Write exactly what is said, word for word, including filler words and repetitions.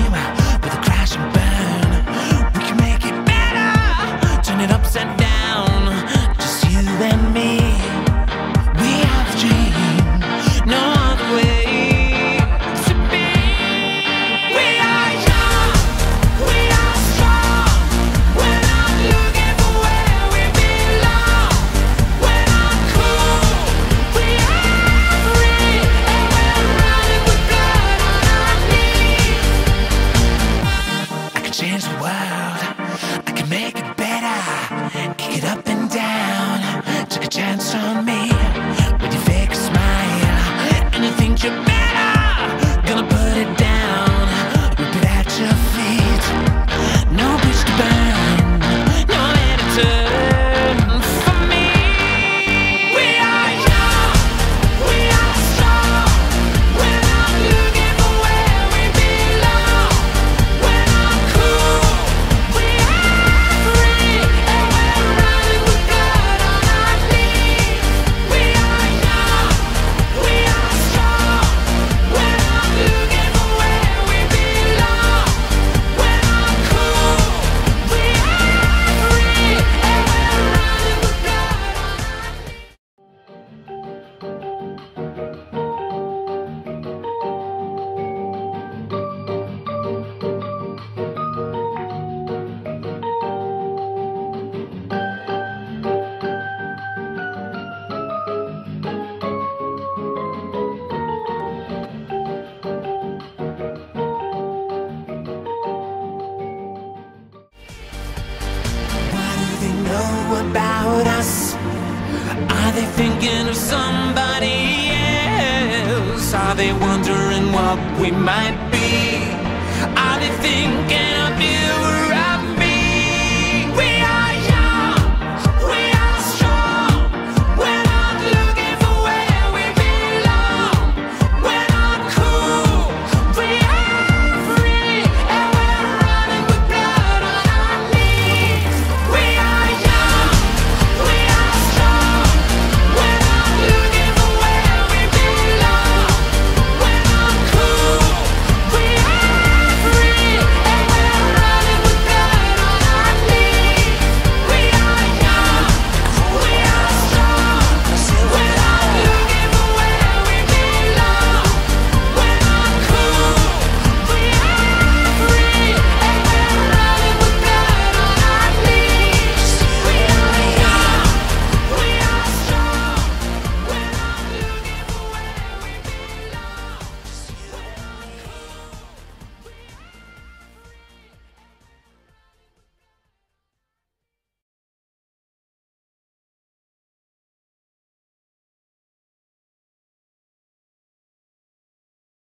with a crash and burn. We can make it better, turn it upside down. Just you and me. We have a dream, no other way to be. We are young, we are strong. We're not looking for where we belong. We're not cool, we are free, and we're running with blood on our knees. I can change the world, I can make it better, kick it up and down. Take a chance on me with your fake smile, and you think you're better. Gonna put it down, rip it at your feet. No bridge to burn, nowhere to turn for me. We are young, we are strong. We're not looking for where we belong. We're not cool, we are free, and we're running with blood on our knees. We are young, we are strong. We're not looking for where we belong. We're not cool, we are free, and we're running with blood on our knees. What do they know about us? Are they thinking of somebody else? Are they wondering what we might be?